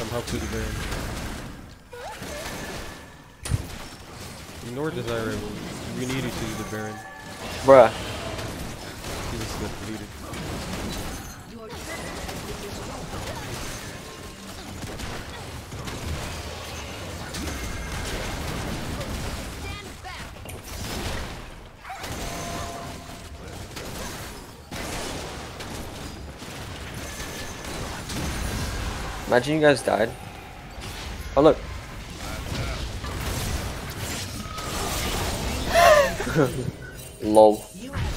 Outplayed the Baron. Ignore Desire. We needed to do the Baron. Bruh. He was deleted. Imagine you guys died. Oh look. Lol.